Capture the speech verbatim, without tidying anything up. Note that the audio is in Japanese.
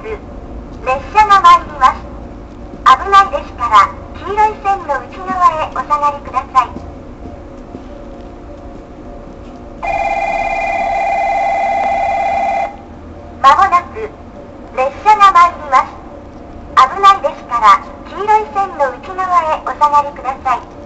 列車が参ります。危ないですから、黄色い線の内側へお下がりください。まもなく、列車が参ります。危ないですから、黄色い線の内側へお下がりください。